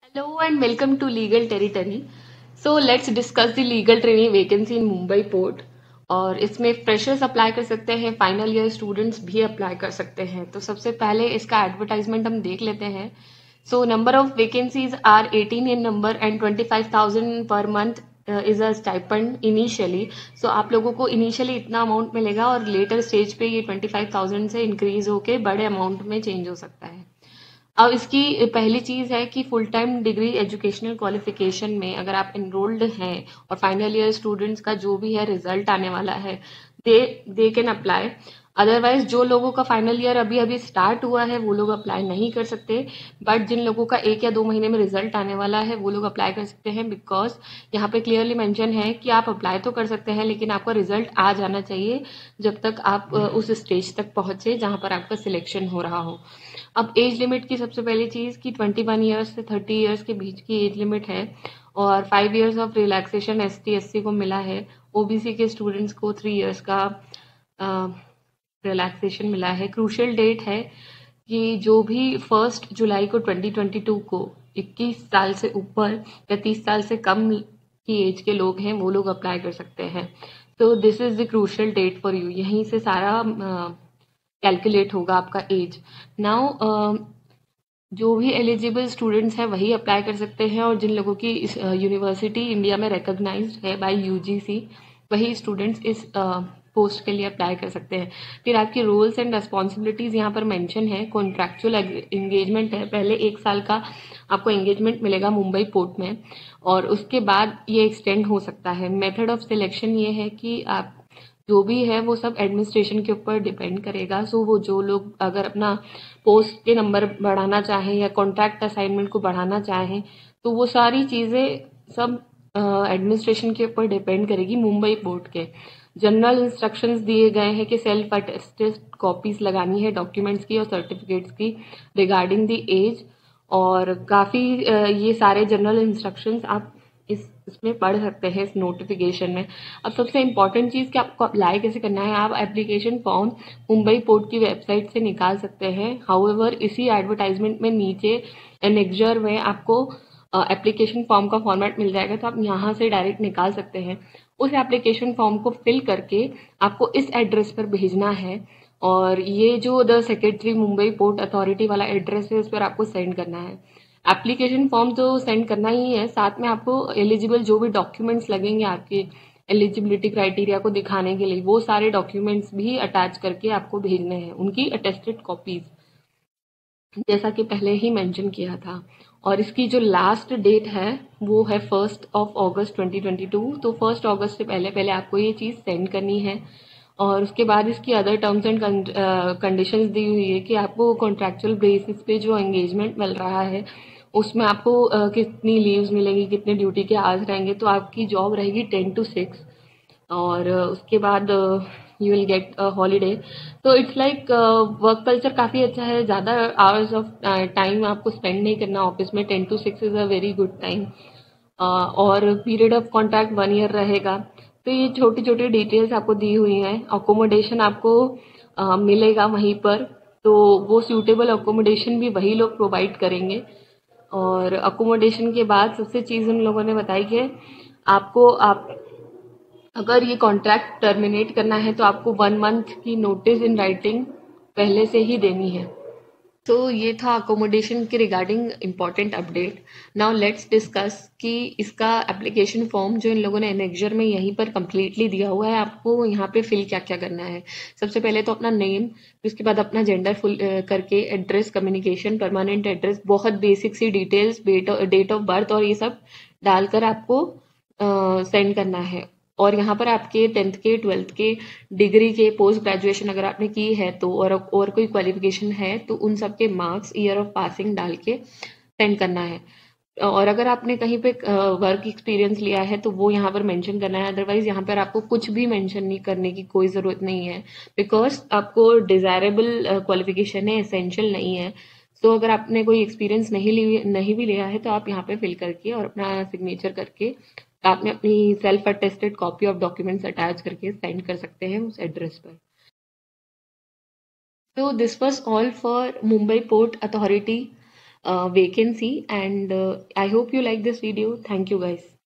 Hello and welcome to Legal Territory. So let's discuss the legal trainee vacancy in Mumbai Port. और इसमें freshers apply कर सकते हैं, final year students भी apply कर सकते हैं. तो सबसे पहले इसका एडवर्टाइजमेंट हम देख लेते हैं. So number of vacancies are 18 in number and 25,000 पर month is a stipend initially. So आप लोगों को इनिशियली इतना अमाउंट मिलेगा और लेटर स्टेज पे ये 25,000 से इंक्रीज होके बड़े अमाउंट में चेंज हो सकता है. अब इसकी पहली चीज है कि full time degree educational qualification में अगर आप एनरोल्ड हैं और फाइनल ईयर स्टूडेंट्स का जो भी है रिजल्ट आने वाला है, दे कैन अप्लाई. अदरवाइज जो लोगों का फाइनल ईयर अभी अभी स्टार्ट हुआ है वो लोग अप्लाई नहीं कर सकते. बट जिन लोगों का 1 या 2 महीने में रिजल्ट आने वाला है वो लोग अप्लाई कर सकते हैं. बिकॉज यहाँ पे क्लियरली मेंशन है कि आप अप्लाई तो कर सकते हैं लेकिन आपका रिजल्ट आ जाना चाहिए जब तक आप उस स्टेज तक पहुंचे जहां पर आपका सिलेक्शन हो रहा हो. अब एज लिमिट की सबसे पहली चीज कि 21 ईयर्स से 30 ईयर्स के बीच की एज लिमिट है और 5 years of relaxation ST SC को मिला है. ओबीसी के स्टूडेंट्स को 3 ईयर्स का रिलैक्सेशन मिला है. क्रूशियल डेट है कि जो भी 1 जुलाई को 2022 को 21 साल से ऊपर या 30 साल से कम की एज के लोग हैं वो लोग अप्लाई कर सकते हैं. तो this is the crucial date for you. यहीं से सारा कैलकुलेट होगा आपका एज. नाउ जो भी एलिजिबल स्टूडेंट्स हैं वही अप्लाई कर सकते हैं और जिन लोगों की यूनिवर्सिटी इंडिया में रिकॉग्नाइज्ड है बाय यूजीसी वही स्टूडेंट्स इस पोस्ट के लिए अप्लाई कर सकते हैं. फिर आपकी रोल्स एंड रेस्पॉन्सिबिलिटीज यहाँ पर मेंशन है. कॉन्ट्रैक्चुअल एंगेजमेंट है. पहले 1 साल का आपको एंगेजमेंट मिलेगा मुंबई पोर्ट में और उसके बाद ये एक्सटेंड हो सकता है. मेथड ऑफ सिलेक्शन ये है कि आप जो भी है वो सब एडमिनिस्ट्रेशन के ऊपर डिपेंड करेगा. सो वो जो लोग अगर अपना पोस्ट के नंबर बढ़ाना चाहें या कॉन्ट्रैक्ट असाइनमेंट को बढ़ाना चाहें तो वो सारी चीज़ें सब एडमिनिस्ट्रेशन के ऊपर डिपेंड करेगी. मुंबई पोर्ट के जनरल इंस्ट्रक्शंस दिए गए हैं कि सेल्फ अटेस्टेड कॉपीज लगानी है डॉक्यूमेंट्स की और सर्टिफिकेट्स की रिगार्डिंग द एज. और काफ़ी ये सारे जनरल इंस्ट्रक्शंस आप इसमें पढ़ सकते हैं इस नोटिफिकेशन में. अब सबसे इम्पोर्टेंट चीज़ कि आपको अप्लाई कैसे करना है. आप एप्लीकेशन फॉर्म मुंबई पोर्ट की वेबसाइट से निकाल सकते हैं. हाउएवर इसी एडवर्टाइजमेंट में नीचे एनेक्जर में आपको एप्लीकेशन फॉर्म का फॉर्मेट मिल जाएगा तो आप यहाँ से डायरेक्ट निकाल सकते हैं. उस एप्लीकेशन फॉर्म को फिल करके आपको इस एड्रेस पर भेजना है और ये जो the secretary Mumbai port authority वाला एड्रेस है उस पर आपको सेंड करना है. एप्लीकेशन फॉर्म तो सेंड करना ही है, साथ में आपको एलिजिबल जो भी डॉक्यूमेंट्स लगेंगे आपके एलिजिबिलिटी क्राइटेरिया को दिखाने के लिए वो सारे डॉक्यूमेंट्स भी अटैच करके आपको भेजने हैं, उनकी अटेस्टेड कॉपीज जैसा कि पहले ही मेंशन किया था. और इसकी जो लास्ट डेट है वो है 1 अगस्त 2022. तो 1 अगस्त से पहले पहले आपको ये चीज़ सेंड करनी है. और उसके बाद इसकी अदर टर्म्स एंड कंडीशंस दी हुई है कि आपको कॉन्ट्रैक्चुअल बेसिस पे जो एंगेजमेंट मिल रहा है उसमें आपको कितनी लीव्स मिलेंगी, कितने ड्यूटी के आवर्स रहेंगे. तो आपकी जॉब रहेगी 10 to 6 और उसके बाद यू विल गेट हॉलीडे. तो इट्स लाइक वर्क कल्चर काफ़ी अच्छा है. ज़्यादा आवर्स ऑफ टाइम आपको स्पेंड नहीं करना ऑफिस में. 10 to 6 is a very good time. और पीरियड ऑफ कॉन्ट्रैक्ट 1 ईयर रहेगा. तो ये छोटी छोटी डिटेल्स आपको दी हुई हैं. अकोमोडेशन आपको मिलेगा वहीं पर, तो वो सूटेबल अकोमोडेशन भी वही लोग प्रोवाइड करेंगे. और अकोमोडेशन के बाद सबसे चीज़ उन लोगों ने बताई कि आपको आप अगर ये कॉन्ट्रैक्ट टर्मिनेट करना है तो आपको 1 मंथ की नोटिस इन राइटिंग पहले से ही देनी है. तो ये था अकोमोडेशन के regarding important update. Now let's discuss कि इसका एप्लीकेशन फॉर्म जो इन लोगों ने एनेक्जर में यहीं पर कम्प्लीटली दिया हुआ है आपको यहाँ पे फिल क्या क्या करना है. सबसे पहले तो अपना नेम, उसके बाद अपना जेंडर फुल करके एड्रेस, कम्युनिकेशन, परमानेंट एड्रेस, बहुत बेसिक सी डिटेल्स, डेट ऑफ बर्थ और ये सब डालकर आपको सेंड करना है. और यहाँ पर आपके 10th के 12th के डिग्री के पोस्ट ग्रेजुएशन अगर आपने की है तो और कोई क्वालिफिकेशन है तो उन सब के मार्क्स, ईयर ऑफ पासिंग डाल के सेंड करना है. और अगर आपने कहीं पे वर्क एक्सपीरियंस लिया है तो वो यहाँ पर मेंशन करना है. अदरवाइज यहाँ पर आपको कुछ भी मेंशन नहीं करने की कोई ज़रूरत नहीं है बिकॉज आपको डिज़ायरेबल क्वालिफिकेशन है, एसेंशियल नहीं है. तो अगर आपने कोई एक्सपीरियंस नहीं भी लिया है तो आप यहाँ पे फिल करके और अपना सिग्नेचर करके आपने अपनी self attested copy of documents attach करके सेंड कर सकते हैं उस एड्रेस पर. तो this was all for Mumbai port authority vacancy. And I hope you like this video. Thank you guys.